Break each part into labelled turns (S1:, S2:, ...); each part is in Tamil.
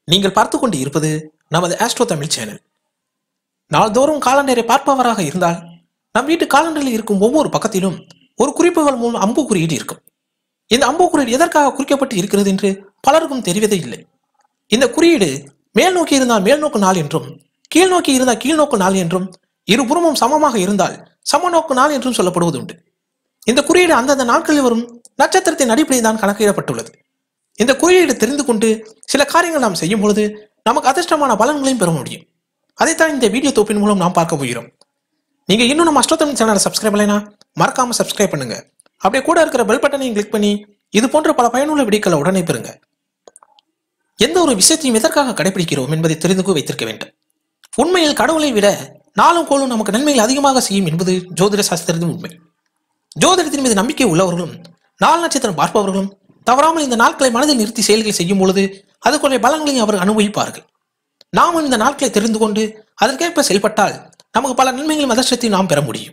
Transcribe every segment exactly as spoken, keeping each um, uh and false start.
S1: நீங்கள் பார்த்து கொண்டு இருப்பது நமது ஆஸ்ட்ரோ தமிழ் சேனல். நாள்தோறும் காலண்டரை பார்ப்பவராக இருந்தால் நம் வீட்டு காலண்டரில் இருக்கும் ஒவ்வொரு பக்கத்திலும் ஒரு குறிப்புகள் மூலம் அம்பு குறியீடு இருக்கும். இந்த அம்பு குறியீடு எதற்காக குறிக்கப்பட்டு இருக்கிறது என்று பலருக்கும் தெரிவதே இல்லை. இந்த குறியீடு மேல் நோக்கி இருந்தால் மேல் நோக்கு நாள் என்றும், கீழ் நோக்கி இருந்தால் கீழ் நோக்கு நாள் என்றும், இருபுறமும் சமமாக இருந்தால் சமநோக்கு நாள் என்றும் சொல்லப்படுவது உண்டு. இந்த குறியீடு அந்தந்த நாட்களில் வரும் நட்சத்திரத்தின் அடிப்படையில் தான் கணக்கிடப்பட்டுள்ளது. இந்த குறியீடு தெரிந்து கொண்டு சில காரியங்கள் நாம் செய்யும் பொழுது நமக்கு அதிர்ஷ்டமான பலன்களையும் பெற முடியும். அதைத்தான் இந்த வீடியோ தொகுப்பின் மூலம் நாம் பார்க்க போகிறோம். நீங்க இன்னும் நம்ம அஸ்ட்ரோ தமிழ் சேனலை சப்ஸ்கிரைப் பண்ணலைனா மறக்காம சப்ஸ்கிரைப் பண்ணுங்க. அப்படியே கூட இருக்கிற பெல் பட்டனையும் கிளிக் பண்ணி இது போன்ற பல பயனுள்ள வீடியோக்களை உடனே பெறுங்க. எந்த ஒரு விஷயத்தையும் எதற்காக கடைபிடிக்கிறோம் என்பதை தெரிந்து வைத்திருக்க வேண்டும். உண்மையில் கடவுளை விட நாளும் கோளும் நமக்கு நன்மைகள் அதிகமாக செய்யும் என்பது ஜோதிட சாஸ்திரத்தின் உண்மை. ஜோதிடத்தின் மீது நம்பிக்கை உள்ளவர்களும் நாள் நட்சத்திரம் பார்ப்பவர்களும் தவறாமல் இந்த நாட்களை மனதில் நிறுத்தி செயல்களை செய்யும் பொழுது அதுக்குரிய பலன்களையும் அவர் அனுபவிப்பார்கள். நாமும் இந்த நாட்களை தெரிந்து கொண்டு அதற்கேற்ப செயல்பட்டால் நமக்கு பல நன்மைகளும் அதிர்ஷ்டத்தையும் நாம் பெற முடியும்.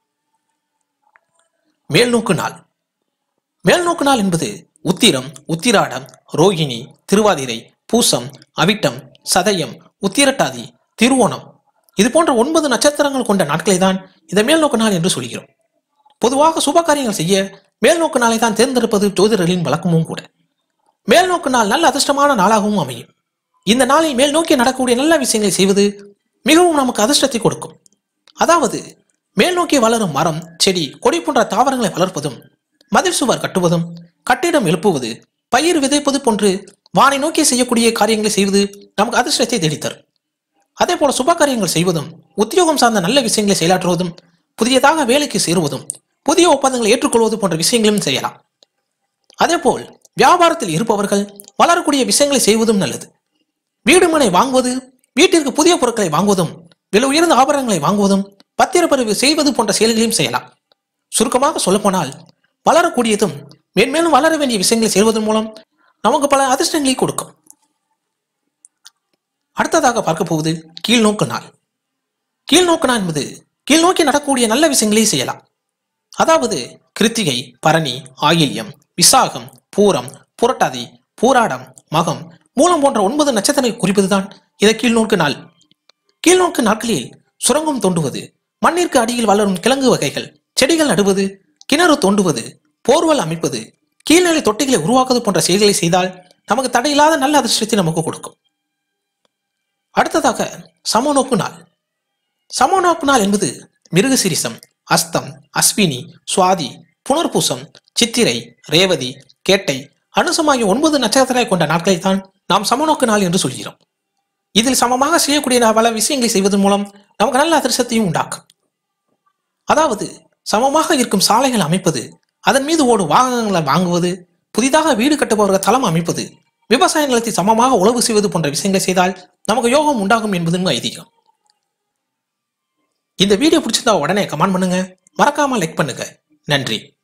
S1: மேல்நோக்கு நாள். மேல்நோக்கு நாள் என்பது உத்திரம், உத்திராடம், ரோகிணி, திருவாதிரை, பூசம், அவிட்டம், சதயம், உத்திரட்டாதி, திருவோணம் இது போன்ற ஒன்பது நட்சத்திரங்கள் கொண்ட நாட்களை தான் இந்த மேல்நோக்கு நாள் என்று சொல்கிறோம். பொதுவாக சுப காரியங்கள் செய்ய மேல்நோக்கு நாளை தான் தேர்ந்தெடுப்பது ஜோதிடர்களின் வழக்கமும் கூட. மேல்நோக்கு நாள் நல்ல அதிர்ஷ்டமான நாளாகவும் அமையும். இந்த நாளில் மேல் நோக்கி நடக்கக்கூடிய நல்ல விஷயங்களை செய்வது மிகவும் நமக்கு அதிர்ஷ்டத்தை கொடுக்கும். அதாவது மேல் நோக்கி வளரும் மரம், செடி, கொடி போன்ற தாவரங்களை வளர்ப்பதும், மதில் சுவர் கட்டுவதும், கட்டிடம் எழுப்புவது, பயிர் விதைப்பது போன்று வானை நோக்கி செய்யக்கூடிய காரியங்களை செய்வது நமக்கு அதிர்ஷ்டத்தை தேடித்தரும். அதே போல சுப காரியங்கள் செய்வதும், உத்தியோகம் சார்ந்த நல்ல விஷயங்களை செயலாற்றுவதும், புதியதாக வேலைக்கு சேருவதும், புதிய ஒப்பந்தங்களை ஏற்றுக்கொள்வது போன்ற விஷயங்களும் செய்யலாம். அதே போல் வியாபாரத்தில் இருப்பவர்கள் வளரக்கூடிய விஷயங்களை செய்வதும் நல்லது. வீடு மனை வாங்குவது, வீட்டிற்கு புதிய பொருட்களை வாங்குவதும், விலை உயர்ந்த ஆபரணங்களை வாங்குவதும், பத்திரப்பதிவு செய்வது போன்ற செயல்களையும் செய்யலாம். சுருக்கமாக சொல்லப்போனால் வளரக்கூடியதும் மேன்மேலும் வளர வேண்டிய விஷயங்களை செய்வதன் மூலம் நமக்கு பல அதிர்ஷ்டங்களை கொடுக்கும். அடுத்ததாக பார்க்க போவது கீழ்நோக்கு நாள். கீழ்நோக்கு நாள் என்பது கீழ்நோக்கி நடக்கக்கூடிய நல்ல விஷயங்களை செய்யலாம். அதாவது கிருத்திகை, பரணி, ஆயில்யம், விசாகம், பூரம், புரட்டாதி, பூராடம், மகம், மூலம் போன்ற ஒன்பது நட்சத்திரங்களை குறிப்பதுதான் இதை கீழ்நோக்கு நாள். கீழ்நோக்கு நாட்களில் சுரங்கம் தோண்டுவது, மண்ணிற்கு அடியில் வளரும் கிழங்கு வகைகள், செடிகள் நடுவது, கிணறு தோண்டுவது, போர்வல் அமைப்பது, கீழ்நிலை தொட்டிகளை உருவாக்குவது போன்ற செயல்களை செய்தால் நமக்கு தடையில்லாத நல்ல அதிர்ஷ்டத்தை நமக்கு கொடுக்கும். அடுத்ததாக சமநோக்கு நாள். சமநோக்கு நாள் என்பது மிருகசிரிசம், அஸ்தம், அஸ்வினி, சுவாதி, புனர்பூசம், சித்திரை, ரேவதி, கேட்டை, அனுசம் ஆகிய ஒன்பது நட்சத்திரங்களை கொண்ட நாட்களை தான் நாம் சமநோக்கு நாள் என்று சொல்கிறோம். இதில் சமமாக செய்யக்கூடிய பல விஷயங்களை செய்வதன் மூலம் நமக்கு நல்ல அதிர்ஷ்டத்தையும் உண்டாக்கும். அதாவது சமமாக இருக்கும் சாலைகள் அமைப்பது, அதன் மீது ஓடும் வாகனங்களை வாங்குவது, புதிதாக வீடு கட்டுபவர்கள் தளம் அமைப்பது, விவசாய நிலத்தை சமமாக உழவு செய்வது போன்ற விஷயங்களை செய்தால் நமக்கு யோகம் உண்டாகும் என்பதும் ஐதீகம். இந்த வீடியோ பிடிச்சிருந்தா உடனே கமெண்ட் பண்ணுங்க, மறக்காம லைக் பண்ணுங்க. நன்றி.